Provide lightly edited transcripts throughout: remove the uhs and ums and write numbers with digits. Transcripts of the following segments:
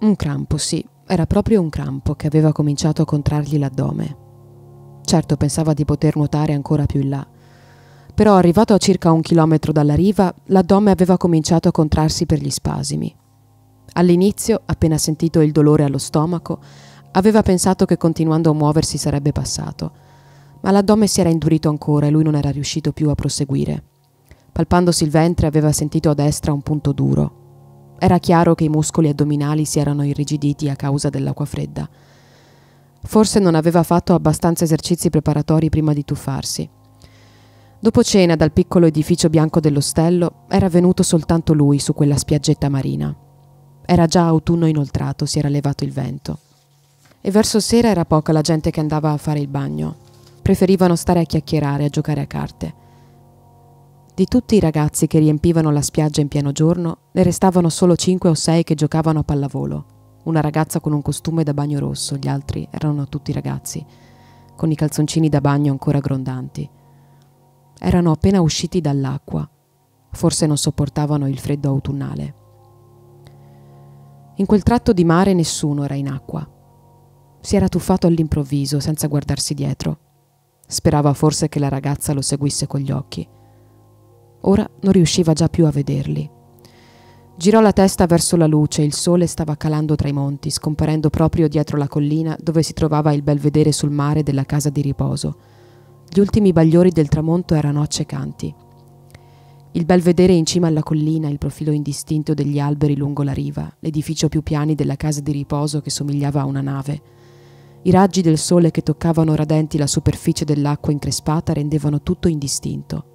Un crampo, sì, era proprio un crampo che aveva cominciato a contrargli l'addome. Certo, pensava di poter nuotare ancora più in là. Però arrivato a circa 1 chilometro dalla riva, l'addome aveva cominciato a contrarsi per gli spasimi. All'inizio, appena sentito il dolore allo stomaco, aveva pensato che continuando a muoversi sarebbe passato, ma l'addome si era indurito ancora e lui non era riuscito più a proseguire. Palpandosi il ventre aveva sentito a destra un punto duro. Era chiaro che i muscoli addominali si erano irrigiditi a causa dell'acqua fredda. Forse non aveva fatto abbastanza esercizi preparatori prima di tuffarsi. Dopo cena, dal piccolo edificio bianco dell'ostello, era venuto soltanto lui su quella spiaggetta marina. Era già autunno inoltrato, si era levato il vento. E verso sera era poca la gente che andava a fare il bagno. Preferivano stare a chiacchierare, a giocare a carte. Di tutti i ragazzi che riempivano la spiaggia in pieno giorno, ne restavano solo 5 o 6 che giocavano a pallavolo. Una ragazza con un costume da bagno rosso, gli altri erano tutti ragazzi, con i calzoncini da bagno ancora grondanti. Erano appena usciti dall'acqua. Forse non sopportavano il freddo autunnale. In quel tratto di mare nessuno era in acqua. Si era tuffato all'improvviso, senza guardarsi dietro. Sperava forse che la ragazza lo seguisse con gli occhi. Ora non riusciva già più a vederli. Girò la testa verso la luce, il sole stava calando tra i monti, scomparendo proprio dietro la collina dove si trovava il belvedere sul mare della casa di riposo. Gli ultimi bagliori del tramonto erano accecanti. Il belvedere in cima alla collina, il profilo indistinto degli alberi lungo la riva, l'edificio più piani della casa di riposo che somigliava a una nave. I raggi del sole che toccavano radenti la superficie dell'acqua increspata rendevano tutto indistinto.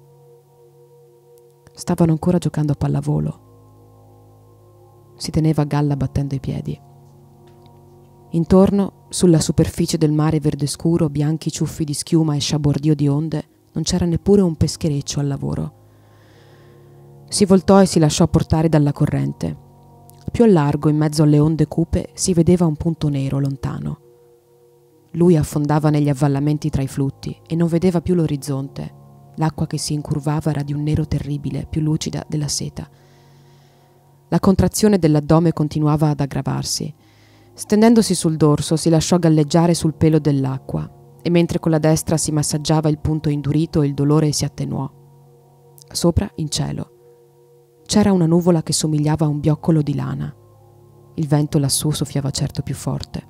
Stavano ancora giocando a pallavolo. Si teneva a galla battendo i piedi. Intorno, sulla superficie del mare verde scuro, bianchi ciuffi di schiuma e sciabordio di onde, non c'era neppure un peschereccio al lavoro. Si voltò e si lasciò portare dalla corrente. Più a largo, in mezzo alle onde cupe, si vedeva un punto nero lontano. Lui affondava negli avvallamenti tra i flutti e non vedeva più l'orizzonte. L'acqua che si incurvava era di un nero terribile, più lucida della seta. La contrazione dell'addome continuava ad aggravarsi. Stendendosi sul dorso, si lasciò galleggiare sul pelo dell'acqua e mentre con la destra si massaggiava il punto indurito, il dolore si attenuò. Sopra, in cielo, c'era una nuvola che somigliava a un bioccolo di lana. Il vento lassù soffiava certo più forte.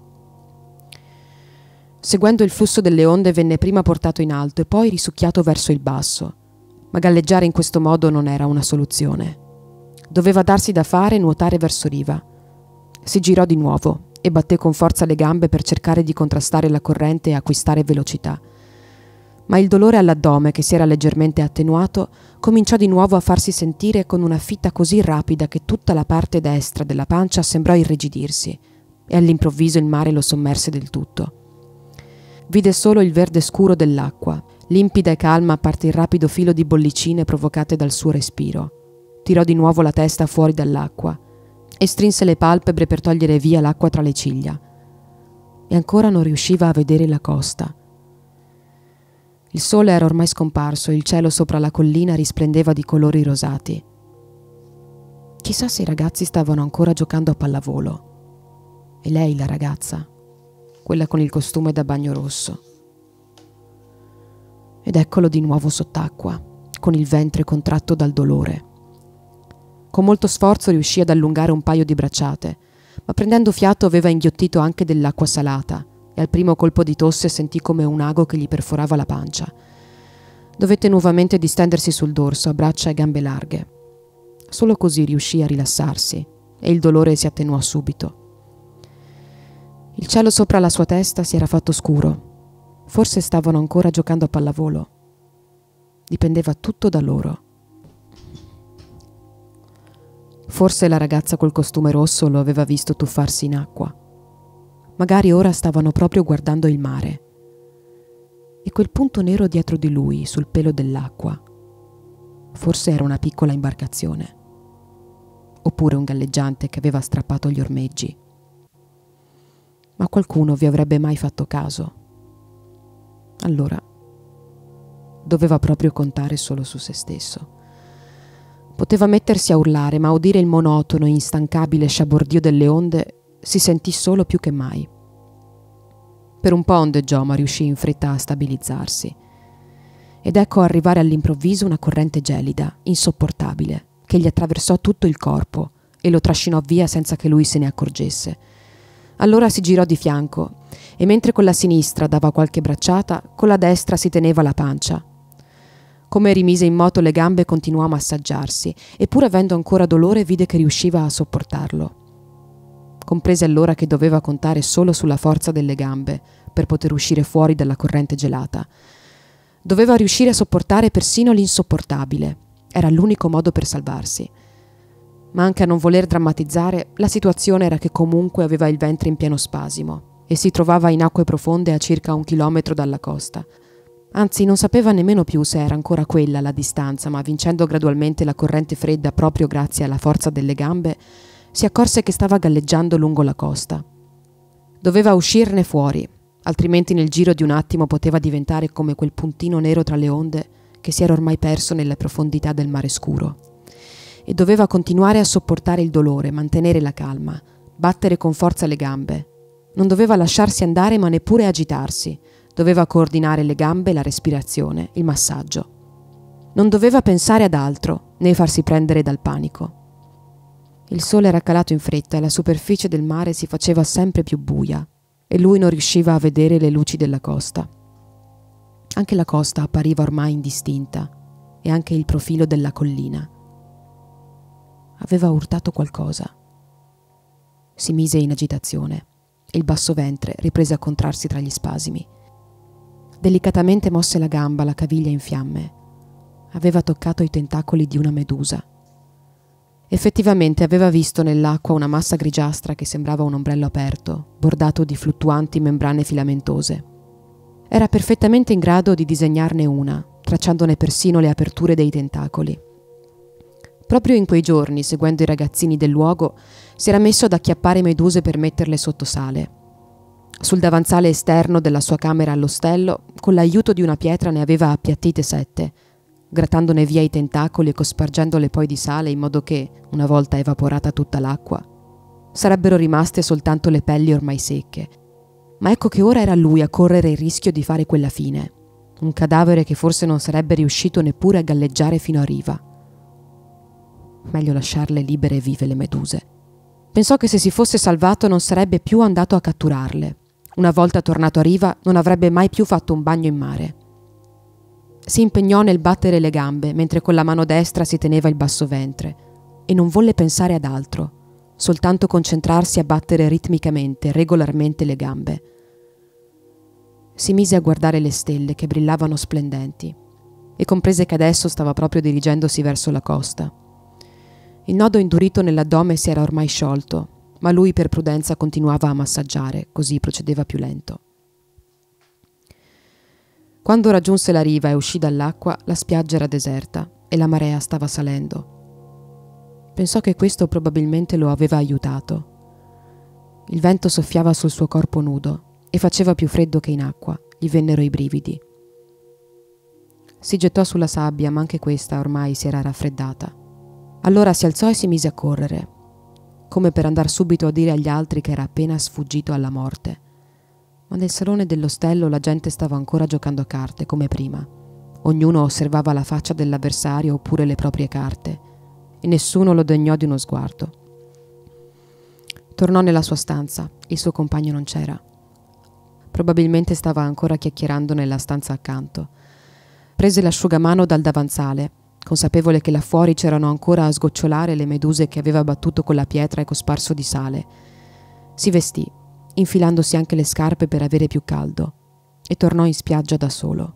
Seguendo il flusso delle onde venne prima portato in alto e poi risucchiato verso il basso, ma galleggiare in questo modo non era una soluzione. Doveva darsi da fare e nuotare verso riva. Si girò di nuovo e batté con forza le gambe per cercare di contrastare la corrente e acquistare velocità. Ma il dolore all'addome, che si era leggermente attenuato, cominciò di nuovo a farsi sentire con una fitta così rapida che tutta la parte destra della pancia sembrò irrigidirsi e all'improvviso il mare lo sommerse del tutto. Vide solo il verde scuro dell'acqua, limpida e calma a parte il rapido filo di bollicine provocate dal suo respiro. Tirò di nuovo la testa fuori dall'acqua e strinse le palpebre per togliere via l'acqua tra le ciglia. E ancora non riusciva a vedere la costa. Il sole era ormai scomparso e il cielo sopra la collina risplendeva di colori rosati. Chissà se i ragazzi stavano ancora giocando a pallavolo. E lei, la ragazza, quella con il costume da bagno rosso. Ed eccolo di nuovo sott'acqua, con il ventre contratto dal dolore. Con molto sforzo riuscì ad allungare un paio di bracciate, ma prendendo fiato aveva inghiottito anche dell'acqua salata e al primo colpo di tosse sentì come un ago che gli perforava la pancia. Dovette nuovamente distendersi sul dorso a braccia e gambe larghe. Solo così riuscì a rilassarsi e il dolore si attenuò subito. Il cielo sopra la sua testa si era fatto scuro. Forse stavano ancora giocando a pallavolo. Dipendeva tutto da loro. Forse la ragazza col costume rosso lo aveva visto tuffarsi in acqua. Magari ora stavano proprio guardando il mare. E quel punto nero dietro di lui, sul pelo dell'acqua, forse era una piccola imbarcazione. Oppure un galleggiante che aveva strappato gli ormeggi. Ma qualcuno vi avrebbe mai fatto caso? Allora, doveva proprio contare solo su se stesso. Poteva mettersi a urlare, ma a udire il monotono e instancabile sciabordio delle onde si sentì solo più che mai. Per un po' ondeggiò, ma riuscì in fretta a stabilizzarsi. Ed ecco arrivare all'improvviso una corrente gelida, insopportabile, che gli attraversò tutto il corpo e lo trascinò via senza che lui se ne accorgesse. Allora si girò di fianco e mentre con la sinistra dava qualche bracciata, con la destra si teneva la pancia. Come rimise in moto le gambe continuò a massaggiarsi e pur avendo ancora dolore vide che riusciva a sopportarlo. Comprese allora che doveva contare solo sulla forza delle gambe per poter uscire fuori dalla corrente gelata. Doveva riuscire a sopportare persino l'insopportabile. Era l'unico modo per salvarsi. Ma anche a non voler drammatizzare, la situazione era che comunque aveva il ventre in pieno spasimo e si trovava in acque profonde a circa 1 chilometro dalla costa. Anzi, non sapeva nemmeno più se era ancora quella la distanza, ma vincendo gradualmente la corrente fredda proprio grazie alla forza delle gambe, si accorse che stava galleggiando lungo la costa. Doveva uscirne fuori, altrimenti nel giro di un attimo poteva diventare come quel puntino nero tra le onde che si era ormai perso nelle profondità del mare scuro. E doveva continuare a sopportare il dolore, mantenere la calma, battere con forza le gambe. Non doveva lasciarsi andare ma neppure agitarsi. Doveva coordinare le gambe, la respirazione, il massaggio. Non doveva pensare ad altro, né farsi prendere dal panico. Il sole era calato in fretta e la superficie del mare si faceva sempre più buia e lui non riusciva a vedere le luci della costa. Anche la costa appariva ormai indistinta e anche il profilo della collina. Aveva urtato qualcosa. Si mise in agitazione e il basso ventre riprese a contrarsi tra gli spasimi. Delicatamente mosse la gamba, la caviglia in fiamme. Aveva toccato i tentacoli di una medusa. Effettivamente aveva visto nell'acqua una massa grigiastra che sembrava un ombrello aperto, bordato di fluttuanti membrane filamentose. Era perfettamente in grado di disegnarne una, tracciandone persino le aperture dei tentacoli. Proprio in quei giorni, seguendo i ragazzini del luogo, si era messo ad acchiappare meduse per metterle sotto sale. Sul davanzale esterno della sua camera all'ostello, con l'aiuto di una pietra ne aveva appiattite 7, grattandone via i tentacoli e cospargendole poi di sale in modo che, una volta evaporata tutta l'acqua, sarebbero rimaste soltanto le pelli ormai secche. Ma ecco che ora era lui a correre il rischio di fare quella fine, un cadavere che forse non sarebbe riuscito neppure a galleggiare fino a riva. Meglio lasciarle libere e vive le meduse. Pensò che se si fosse salvato non sarebbe più andato a catturarle. Una volta tornato a riva non avrebbe mai più fatto un bagno in mare. Si impegnò nel battere le gambe mentre con la mano destra si teneva il basso ventre e non volle pensare ad altro, soltanto concentrarsi a battere ritmicamente, regolarmente le gambe. Si mise a guardare le stelle che brillavano splendenti e comprese che adesso stava proprio dirigendosi verso la costa. Il nodo indurito nell'addome si era ormai sciolto, ma lui per prudenza continuava a massaggiare, così procedeva più lento. Quando raggiunse la riva e uscì dall'acqua, la spiaggia era deserta e la marea stava salendo. Pensò che questo probabilmente lo aveva aiutato. Il vento soffiava sul suo corpo nudo e faceva più freddo che in acqua, gli vennero i brividi. Si gettò sulla sabbia, ma anche questa ormai si era raffreddata. Allora si alzò e si mise a correre, come per andar subito a dire agli altri che era appena sfuggito alla morte. Ma nel salone dell'ostello la gente stava ancora giocando a carte, come prima. Ognuno osservava la faccia dell'avversario oppure le proprie carte, e nessuno lo degnò di uno sguardo. Tornò nella sua stanza, il suo compagno non c'era. Probabilmente stava ancora chiacchierando nella stanza accanto. Prese l'asciugamano dal davanzale, consapevole che là fuori c'erano ancora a sgocciolare le meduse che aveva battuto con la pietra e cosparso di sale. Si vestì, infilandosi anche le scarpe per avere più caldo, e tornò in spiaggia da solo.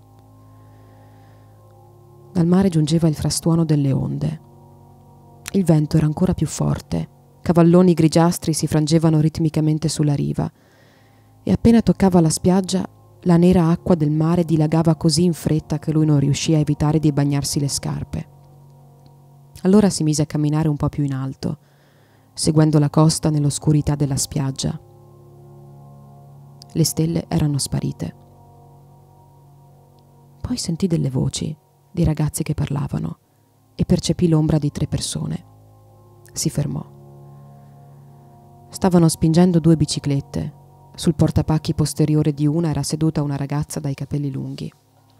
Dal mare giungeva il frastuono delle onde. Il vento era ancora più forte, cavalloni grigiastri si frangevano ritmicamente sulla riva, e appena toccava la spiaggia la nera acqua del mare dilagava così in fretta che lui non riuscì a evitare di bagnarsi le scarpe. Allora si mise a camminare un po' più in alto, seguendo la costa nell'oscurità della spiaggia. Le stelle erano sparite. Poi sentì delle voci, di ragazzi che parlavano, e percepì l'ombra di 3 persone. Si fermò. Stavano spingendo 2 biciclette. Sul portapacchi posteriore di una era seduta una ragazza dai capelli lunghi.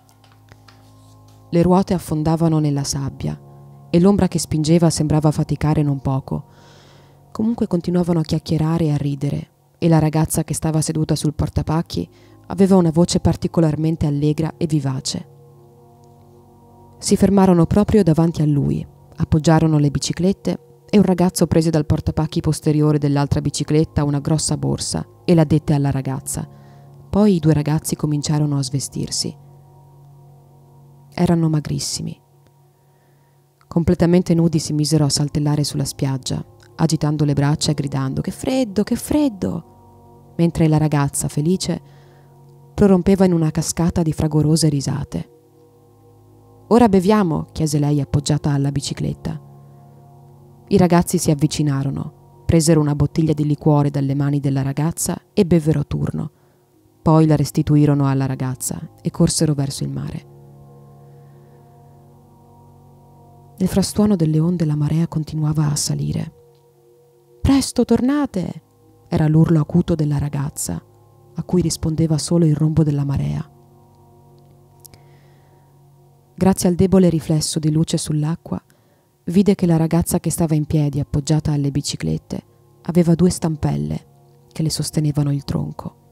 Le ruote affondavano nella sabbia e l'ombra che spingeva sembrava faticare non poco. Comunque continuavano a chiacchierare e a ridere, e la ragazza che stava seduta sul portapacchi aveva una voce particolarmente allegra e vivace. Si fermarono proprio davanti a lui, appoggiarono le biciclette e un ragazzo prese dal portapacchi posteriore dell'altra bicicletta una grossa borsa e la dette alla ragazza. Poi i 2 ragazzi cominciarono a svestirsi. Erano magrissimi. Completamente nudi si misero a saltellare sulla spiaggia, agitando le braccia e gridando «Che freddo, che freddo!», mentre la ragazza, felice, prorompeva in una cascata di fragorose risate. «Ora beviamo?» chiese lei appoggiata alla bicicletta. I ragazzi si avvicinarono, presero una bottiglia di liquore dalle mani della ragazza e bevvero a turno. Poi la restituirono alla ragazza e corsero verso il mare. Nel frastuono delle onde la marea continuava a salire. «Presto, tornate!» era l'urlo acuto della ragazza, a cui rispondeva solo il rombo della marea. Grazie al debole riflesso di luce sull'acqua, vide che la ragazza che stava in piedi appoggiata alle biciclette aveva 2 stampelle che le sostenevano il tronco.